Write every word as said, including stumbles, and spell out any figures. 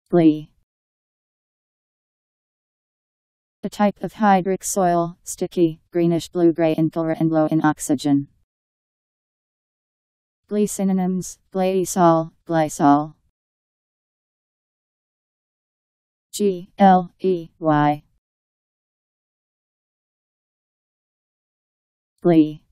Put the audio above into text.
Gley. A type of hydric soil, sticky, greenish-blue-grey in color and low in oxygen. Gley synonyms: gleysol, gleisol. G L E Y. Gley.